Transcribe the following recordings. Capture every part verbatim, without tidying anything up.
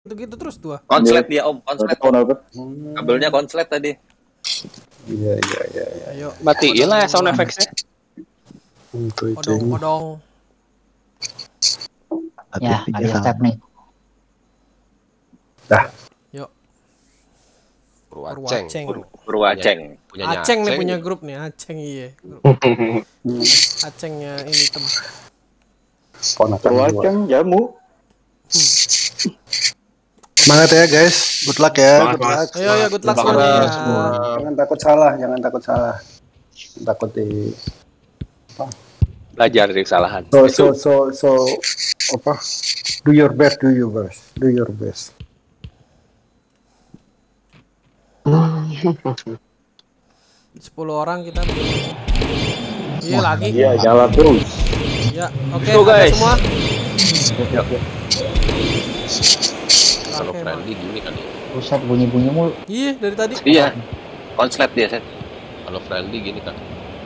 gitu terus tuh. Konslet dia om, konslet. Kabelnya konslet tadi. Iya iya iya. Ayo. Matiin lah sound effects-nya. Odong odong. Ya, nggak bisa step nih. Dah. Yuk. Purwaceng. Purwaceng. Punyanya Aceng nih punya grup nih, Aceng iya. Acengnya ini tem. Purwaceng jamu. Semangat ya guys, good luck ya. Good luck. Ayo ya good luck semuanya. Jangan takut salah, jangan takut salah. Takut di Belajar dari kesalahan. So so so so apa? Do your best, do your best, do your best. sepuluh orang kita. Iya lagi. Iya, jalan terus. Ya, oke Go, guys. semua. Kalau Oke, friendly gini kan ya. Buset bunyi-bunyi mulu. Iya dari tadi. Iya. Konslet dia, Set. Kalau friendly gini kan.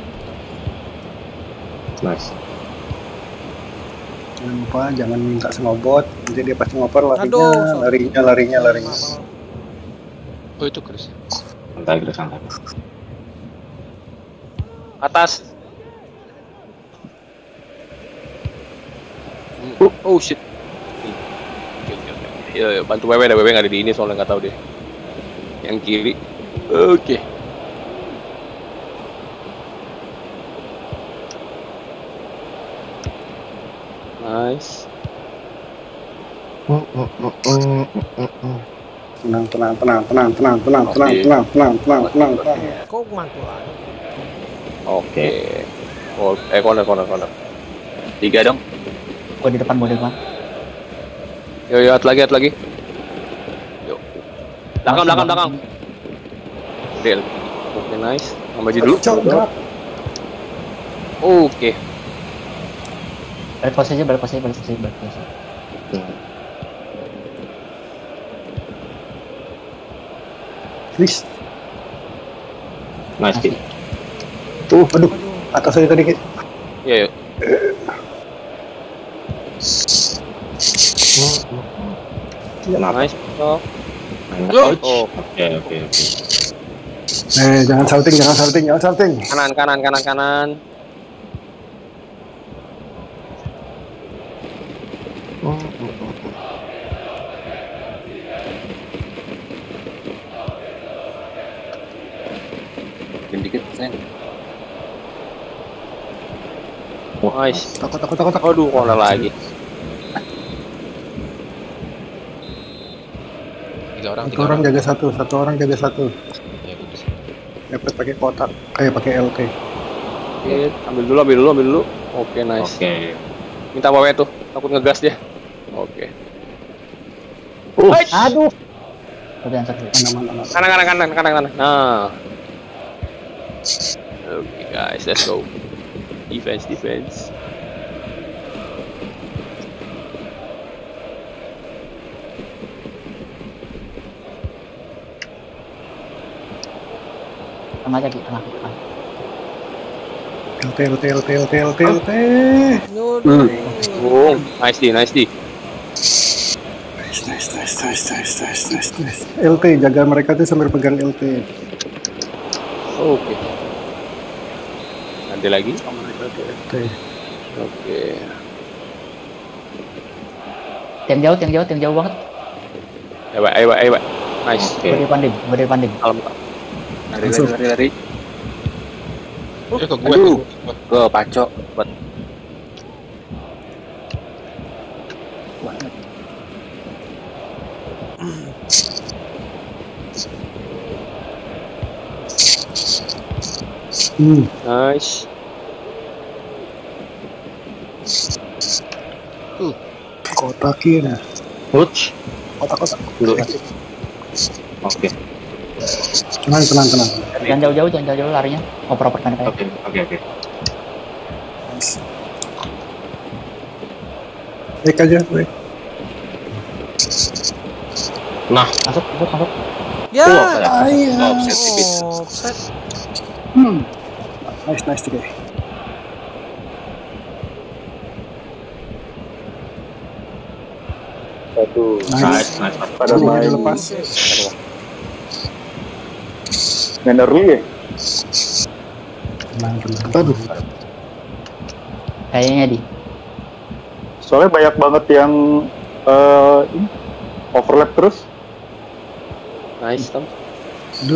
Nice. Jangan lupa, jangan minta snowboard, nanti dia pasti ngoper larinya, Aduh, sorry. larinya, larinya, larinya. Oh itu Chris. Santai, Chris, santai. Atas. Uh, oh shit. Oke, oke, oke. Ya, ya, bantu W W dah, W W nggak ada di ini soalnya nggak tahu deh. Yang kiri. Oke. Nice. Tenang, tenang, tenang, tenang, tenang, tenang, tenang, tenang, tenang, tenang, tenang, tenang. Kok mantul lagi? Oke. Oh, eh corner, corner, corner. Tiga dong. Gua di depan, gua di depan. Yo, yo, at lagi, at lagi. Yo. Belakang, belakang, belakang. Deal. Oke, nice. Ambil dulu. Oke. Balik posisi, balik posisi, balik posisi, balik posisi. Please. Nice kill. Tuh, aduh, atas aja tadi. Iya, yuk. Nice. Oh. Oh. Oke, oke, oke. Eh, jangan salting, jangan salting, jangan salting. Kanan, kanan, kanan, kanan. Dikit, sayang. Nice. Takut, takut, takut, takut. Aduh, corner lagi. Tiga orang, Satu orang jaga satu, satu orang jaga satu. Ya, bagus. Dapat pakai kotak, kayak pakai L T. Oke, ambil dulu, ambil dulu, ambil dulu. Oke, nice. Oke. Minta W W tuh, takut ngegas dia. Oke. Uh, aduh. Udah yang sakit. Mana, mana, mana. Kanan, kanan, kanan, kanan, kanan. Nah. Oke, guys, let's go. Defense, defense. Tengah aja, Ki, tengah, tengah. L T, L T, L T, L T, L T, L T. Oh, nice di, nice di. Nice, nice, nice, nice, nice, nice, nice, nice. L T, jaga mereka tuh sambil pegang L T. Oke. Nanti lagi. L T. Oke. Tim jauh, tim jauh, tim jauh banget. Ayo, ayo, ayo, ayo. Nice. Gua di panding, gua di panding. Alam. Lari, lari, lari, lari. Eh, ke gue, Aduh. ke gue. Ke Paco. Buat. Hmm. Nice. Kotakin. Push. Kotak-kotak. Dulu. Oke. Tenang, tenang, tenang. Jangan jauh-jauh, jangan jauh-jauh larinya. Oper-oper kan kayak. Oke, oke, oke. Baik aja, baik. Nah, Masuk, masuk, masuk. Ya. Ayah. Offset tipis. Offset. Hmm. Nice, nice today. Aduh. Nice, nice. Pada main lepas. Manner lu ya? Tenang, tenang. Aduh. Kayaknya di. Soalnya banyak banget yang eh ini, overlap terus. Nice, Tom. Aduh.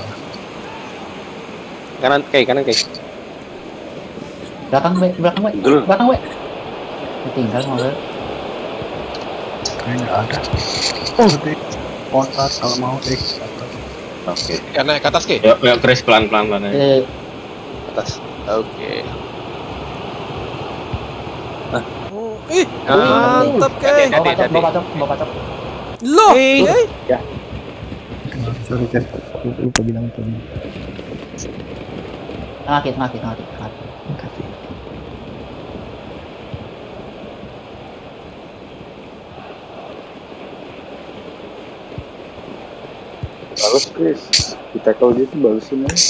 Kanan, kayak kanan, kayak. Belakang, we, belakang, we. Belakang, we. Tinggal mobil. Kayaknya nggak ada. Oh, deh. Kontak kalau mau deh. Oke. Ya, naik ke atas, Ki. Yuk, yuk, Chris pelan-pelan pelan. Eh, Atas. Oke. Oh, ih, Ah, mantap hati, kay. bawa hati, patok, hati. bawa patok, bawa patok. Loh, Eh. kay. Sorry, Ken. Lupa bilang itu. Ngakit, ngakit, ngakit, ngakit. Bagus Chris. Kita kalau gitu bagusin aja.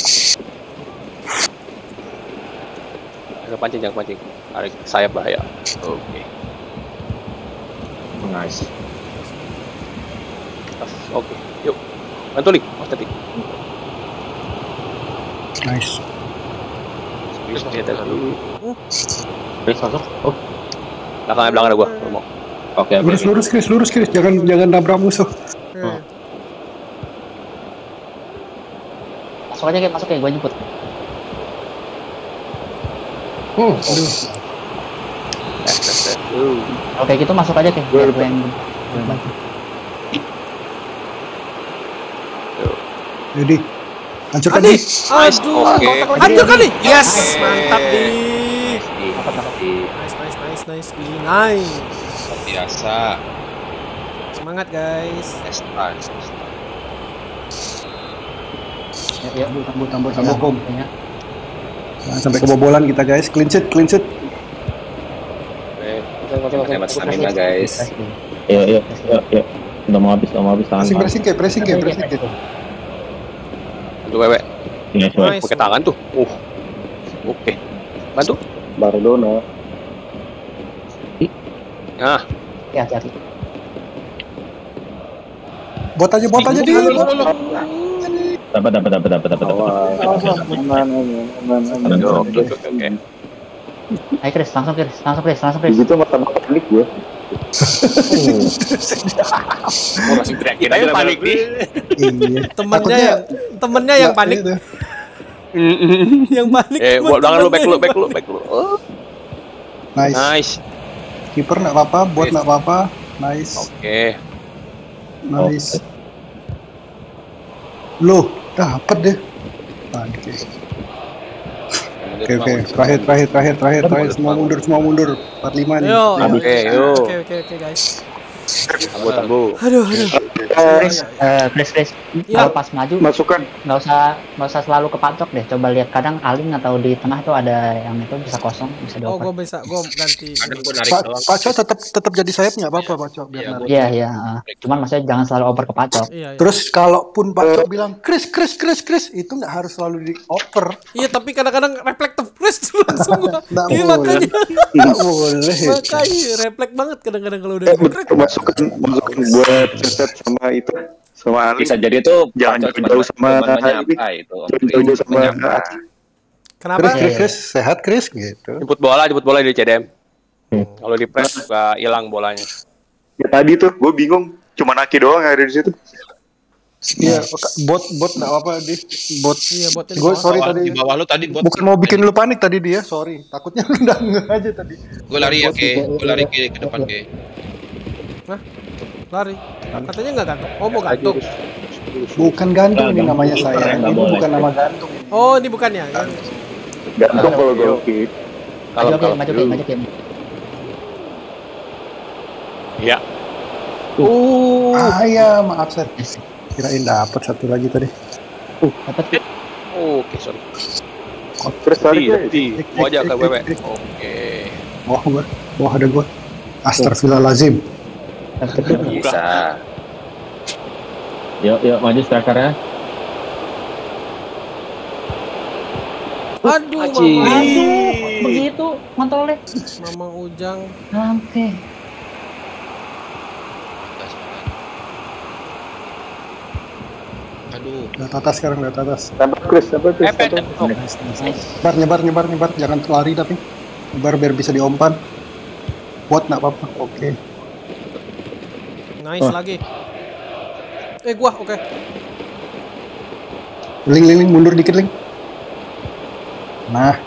Jangan pancing, jangan pancing. Tarik sayap bahaya. Oke. Nice. Atas. Oke. Yuk. Bantu nih. Mas tadi. Nice. Squeeze kita dulu. Chris masuk. Oh, Belakang, belakang ada gua. Kalau mau. oke, oke. Lurus, lurus, Chris, lurus, Chris. Jangan, jangan nabrak musuh. Eh, Masuk aja, kayak masuk kayak gue jemput. Oh, aduh. Uh. Kalau kayak gitu masuk aja kayak biar gue yang gue yang bantu. Jadi, hancurkan Adi, nih. aduh, Oke. hancurkan nih. Yes, mantap di. Di- Nice, nice, nice, nice, di, nice. Biasa. Semangat guys. Estan. Ya, ya, bu, Tambur, tambur, tambur, kom. ya. Jangan sampai kebobolan kita, guys. Clean sheet, clean sheet. Hemat stamina guys. Iya, iya, iya, iya. Udah mau habis, udah mau habis tangan. Pressing, pressing, kayak pressing, kayak pressing, kayak. Bantu wewe. Iya, coba. Nice. Pakai tangan tuh. Uh. Oke. Bantu. Maradona. Nah, Ya, hati-hati. Bot aja, bot aja, di. Dapat, dapat, dapat, dapat, dapat, dapat. Aman, aman, aman, aman. oke, oke, oke. Ayo Chris, langsung Chris, langsung Chris, langsung Chris. Begitu mata panik gue. Mau langsung teriakin aja panik nih. Iya. Temennya yang temennya yang panik, Itu. yang panik. Eh, temen- belakang lu, back lu, temennya back yang lu, back lu. Oh, Nice. nice. Keeper nggak apa-apa, bot nggak apa-apa. Nice, Oke. nice. Loh, dapet deh. Oke, oke, oke. Terakhir, terakhir, terakhir, terakhir, terakhir. Semua mundur, semua mundur. empat puluh lima nih. Yo, Oke, yuk. Oke, oke, oke guys. Tambu, tambu. Aduh, aduh. Chris, eh, Chris, Chris. Ya. Kalau pas maju Masukkan. nggak usah nggak usah selalu kepatok deh. Coba lihat kadang aling atau di tengah tuh ada yang itu bisa kosong, bisa Oh, dioper. gue bisa, gue ganti. Kadang gue narik Pak, doang. Pak Co tetap tetap jadi sayap nggak apa-apa, Pak Co. Biar Iya, narik. Iya, iya. uh, Cuman maksudnya jangan selalu oper kepacok. Iya, iya. Terus kalaupun Pak Co bilang Chris, Chris, Chris, Chris, itu nggak harus selalu dioper. Iya, tapi kadang-kadang reflektif Chris langsung gua. Nggak Iya, boleh. makanya. Nggak boleh. Makanya refleks banget kadang-kadang kalau udah Eh, refleks. masukkan, masukkan buat Cecep sama itu, sama Ali. Bisa jadi tuh Jangan Pak Co jauh sama cuma ini. apa itu. Jauh jauh sama Menyapa. Kenapa? Chris, Iya, Chris, iya. Chris, sehat Chris gitu. Jemput bola, jemput bola di C D M. Kalau di press juga hilang bolanya. Ya tadi tuh gue bingung, cuma Naki doang yang ada di situ. Iya, bot bot nggak apa-apa di bot. Iya, botnya di Gue bawah. sorry Bawah- tadi. Di bawah lu tadi buat. Bukan mau bikin lu panik tadi dia, sorry. Takutnya lu udah nggak aja tadi. Gue lari ya ke, gue lari ke ke depan ke. Lari. Katanya nggak gantung. Oh, mau gantung. Bukan gantung ini Nggak, namanya nggak saya. boleh. Ini bukan nama gantung. Oh, ini bukannya. Yang... Gantung kalau gue oke. Maju Kalau oke, maju oke, kalau maju oke. Iya. Ah ya, maaf Seth. Kirain dapat satu lagi tadi. Dapat. Oke, sorry. Terus tarik Di, ya. di. Mau aja ke wewe. Oke. Bawah gua, bawah ada gua. Astagfirullahalazim. Dapat. Bisa. Yuk, yuk, maju strikernya. Aduh, Aji. Mama. Aduh, begitu kontrolnya. Mamang Ujang. Oke. Aduh. Lihat atas sekarang, lihat atas. Tembak Chris, tembak Chris. Epet. Oh, Nice, nice. Nyebar, nyebar, nyebar, nyebar. Jangan lari tapi. Nyebar biar bisa diompan. Bot nggak apa-apa. Oke. Nice lagi. Eh gua oke. Ling, ling, ling, mundur dikit, ling. Nah,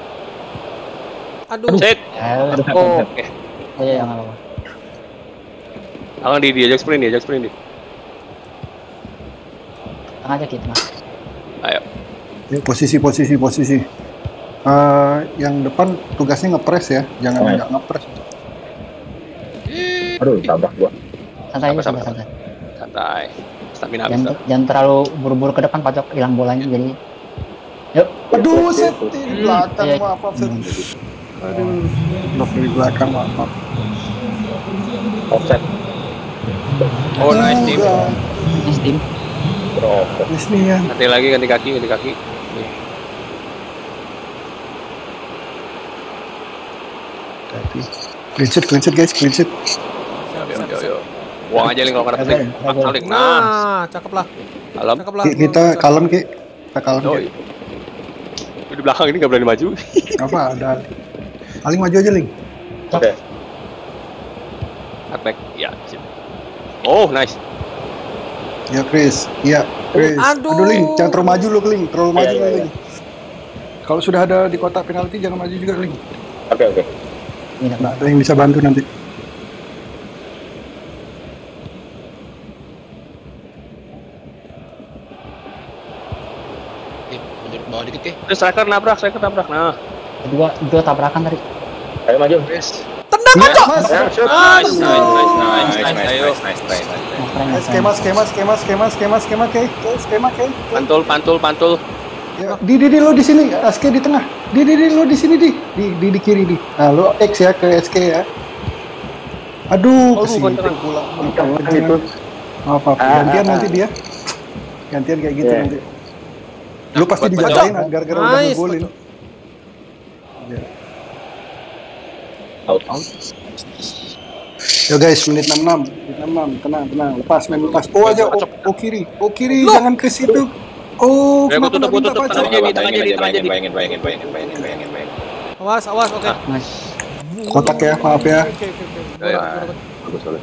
Aduh. Set. Ya, Oh, oke. oh iya nggak apa-apa. Akan di diajak sprint, diajak sprint. Tengah aja kita. Ayo. ya, posisi, posisi, posisi. Eh, yang depan tugasnya ngepres ya, jangan Oh. nggak ngepres. Aduh, tabrak gua. Santai aja, Sama-sama. santai, santai. Santai. Stamina habis. Jangan, jangan terlalu buru-buru ke depan, Pacok hilang bolanya jadi. Yuk. Aduh, set di belakang, Iya. maaf, maaf, set. Aduh, blok di belakang, maaf, maaf. Offset. Oh, nice team. Nice team. Bro. Nice nih ya. Ganti lagi, ganti kaki, ganti kaki. Tadi. Clean sheet, clean sheet guys, clean sheet. Yo, yo, yo. Buang aja Ling kalau kena Ling. Paksa Ling. Nah, Nah, cakep lah. alam. Cakep lah. Ki- kita kalem ki, kita kalem Oh, ki. di belakang ini nggak berani maju. Apa ada? Paling maju aja ling. Oke. Attack. Ya, sip. Oh, nice. Ya Chris, iya Chris. Aduh. Aduh ling, jangan terlalu maju lu ling, terlalu Iya, maju iya, lu iya. ling. Kalau sudah ada di kotak penalti jangan maju juga ling. Oke, oke. Ini Nggak ada yang bisa bantu nanti. Eh, mundur ke bawah dikit ke. Terus striker nabrak, striker nabrak. Nah, dua dua tabrakan tadi. Ayo maju. Yes. Mas, Ya, shoot. nice, nice, nice, nice, nice. Ayo. Nah, keren, Eh, skema, skema, skema, skema, skema, skema, ke, ke, skema, ke. ke. Pantul, pantul, pantul. Ya, di, di, di, lo di sini, S K di tengah. Di, di, di, lo di sini di, di, di, di kiri di. Nah, lo X ya ke S K ya. Aduh, Oh, kesini bukan tangan. pulang. Tangan itu. Apa, apa, Ah, gantian ah, nanti dia. Gantian kayak gitu Iya. nanti. Lu pasti Buat dijagain gara-gara udah Nice, ngegolin. Pacok. Out. Yo guys, menit enam puluh enam, menit enam puluh enam, tenang, tenang, lepas, main lepas. Oh aja, oh, oh kiri, oh kiri, jangan ke situ. Oh, Ya, gua kenapa tutup, nggak gua minta tutup, Pacok? tenang aja, di tengah aja, di tengah aja. Bayangin, bayangin, bayangin, bayangin, bayangin, bayangin. Awas, awas, oke. Nice. Kotak ya, maaf ya. Oke, oke, oke. Gua Ayo. dapat, gua dapat. Bagus, bagus.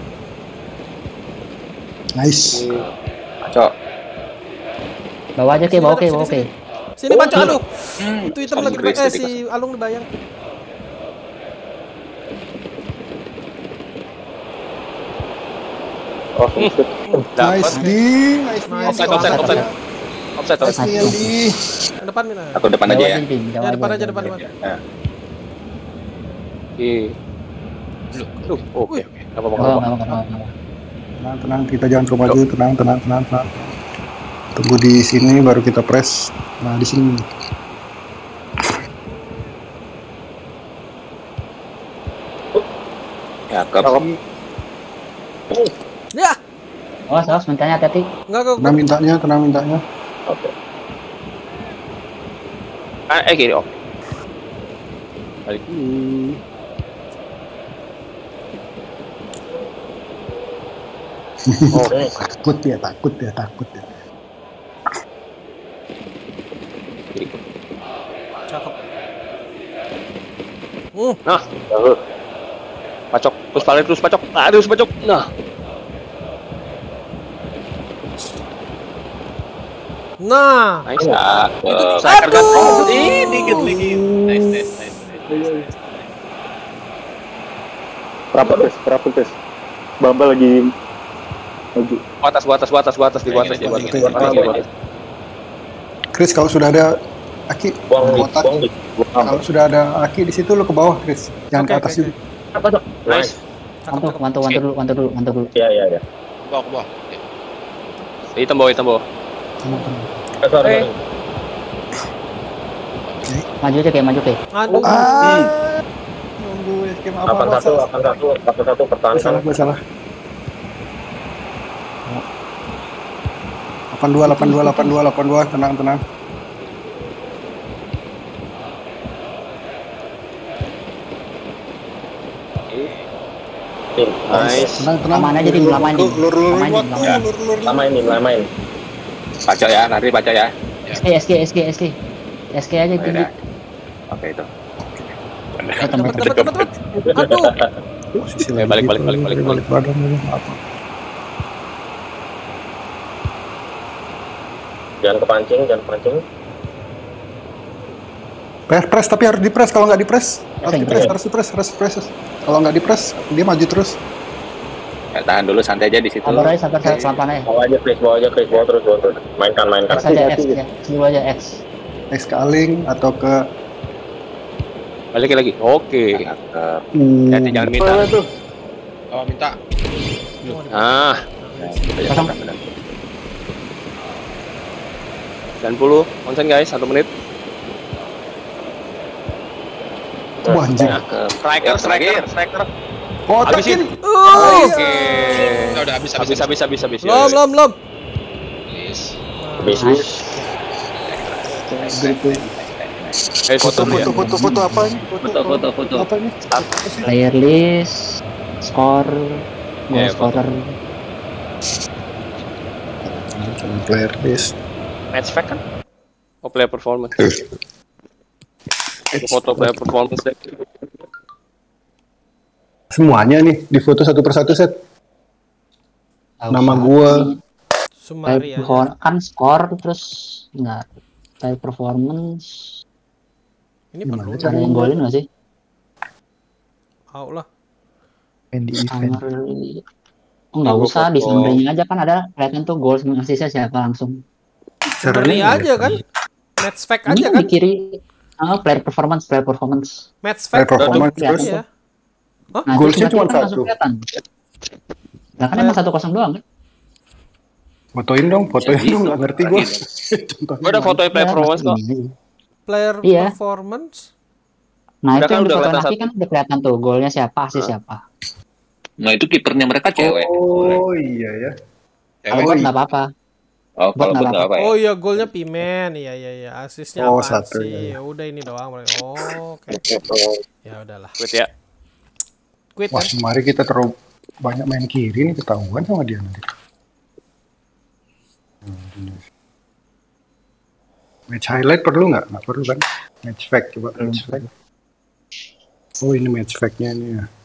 Nice. Cok. Bawa aja ke, bawa ke, bawa ke. Sini Pacok, aduh. Hmm, Itu item lagi Chris, dipakai tadi si Alung dibayang. Oh, shoot. Nice, dapat. di, nice, Nice. Offset, offset, offset. Offset, Nice, offset. nih, di. Ke depan Mina. Atau depan aja ya. Tim, Ya depan aja, depan, depan. Nah, Oke. Duh, oke, oke. Nggak apa-apa, nggak Oh, apa-apa. nggak apa-apa, nggak apa-apa. Tenang, tenang, kita jangan terlalu maju, tenang, tenang, tenang, tenang. Tunggu di sini baru kita press. Nah, di sini. ya kap. Ya, Awas, awas, mintanya hati-hati. enggak kok. Tenang mintanya, tenang mintanya. Oke. Ah, eh kiri, oke. Balik. Oh, Takut dia, takut dia, takut dia. Cakep. Hmm, Nah, Pacok, terus balik terus Pacok. Ah, terus Pacok. Nah, nah. nice. Ah, Itu di- striker kan. Aduh. Ih, dikit lagi. Nice, nice, nice. Berapa tes? Berapa tes? Bamba lagi maju. Gua atas, gua atas, gua atas, gua atas, di gua atas, di gua atas, di gua atas, di gua atas. Chris, kalau sudah ada Aki, buang di, kotak. buang di. Kalau sudah ada Aki di situ, lo ke bawah, Chris. Jangan Oke, ke atas oke, juga. Apa tuh? Nice. Cakep, Mantu, cakep. mantu, mantu dulu, mantu dulu, mantu dulu. Iya, iya, iya. Ke bawah, ke bawah. Oke. Hitam bawah, hitam bawah. Tenang, tenang. Eh, sorry, Eh. sorry. Maju aja ke, maju ke. Aduh. Ah, nunggu skema apa? Delapan apa, satu, salah. delapan satu, delapan satu Gue pertahankan. salah, gue salah. delapan dua, delapan dua, delapan dua, delapan dua, tenang, tenang. Tim, Nice. Tenang, tenang. Lamain aja, Dim, lamain, Dim. Lur, lur, lur, Lamain, Dim, waktu, lamain. lur, lur, lur. lamain nih, lamain. Pacok ya, nanti pacok ya. SK, SK, SK, SK. SK aja Oh, tinggi. ya. Oke itu. Eh, temen, Cepet, temen. cepet, cepet, cepet. Aduh. Posisi Oke, balik, balik, balik, balik, balik badan dulu. Apa? Jangan kepancing, jangan kepancing. Press, press, tapi harus dipres. Kalau nggak dipres, harus Oke. dipres, harus dipres, harus dipres. Kalau nggak dipres, dia maju terus. Ya, tahan dulu, santai aja di situ. Sabar aja, sabar, sabar, pelan-pelan aja. Bawa aja, Chris, bawa aja, Chris, bawa terus, bawa terus. Mainkan, mainkan. X aja, X aja. Dulu aja, X. X ke Aling atau ke Balikin lagi. Oke. uh, Jadi jangan minta. Oh, minta. Ah. Kosong. sembilan puluh. Konsen guys, satu menit. Wah, anjing. Striker, striker, striker. Oh, Habisin. Uh. Oke. Udah, udah habis, Habis, habis, habis, habis. Lom, lom, lom. Please. Bis, Eh, foto, foto, foto. foto, foto apa ini? Foto, foto, foto. Apa ini? Player list, score, goal Ya, scorer. Player list. Match fact kan? Oh, player performance. Foto player performance deh. Semuanya nih difoto satu persatu set. Nama gua. Sumari Player aja. perform- kan skor terus enggak player performance. Ini Gimana perlu. Ada yang golin nggak sih? Au lah. Main di event. Summary. Oh, nggak Gua usah di foto. summary-nya aja kan ada kelihatan tuh goal sama assist-nya siapa langsung. Sumari aja kan. Match fact Ini aja kan kan. di kiri ah, player performance, player performance. Match Player fact. performance Iya. terus. Iya. Nah, itu Goalsnya sebelah cuma kiri kan langsung satu. kelihatan. Nah, kan emang satu kosong doang kan? Fotoin dong, fotoin dong, nggak ngerti gua. Contohnya. Gue ada foto player Ya, performance kok. ini aja. Player Iya. performance. Nah, Udah itu kan, yang di udah foto kelihatan laki kan udah kelihatan tuh golnya siapa, assist siapa. Nah itu kipernya mereka cewek. Oh iya ya. Kalau Cewek. buat nggak apa-apa. Oh Buat kalau nggak buat nggak apa ya? Oh iya, golnya Pimen. Iya iya iya. Asisnya Oh, apaan satu, sih? ya. Ya udah ini doang. Oh, oke. Ya udahlah. Quit ya. Quit Wah, kan? mari kita terlalu banyak main kiri nih, ketahuan sama dia nanti. Match highlight perlu nggak? Nggak perlu kan? Match fact, coba match fact. Oh ini match fact-nya nih ya.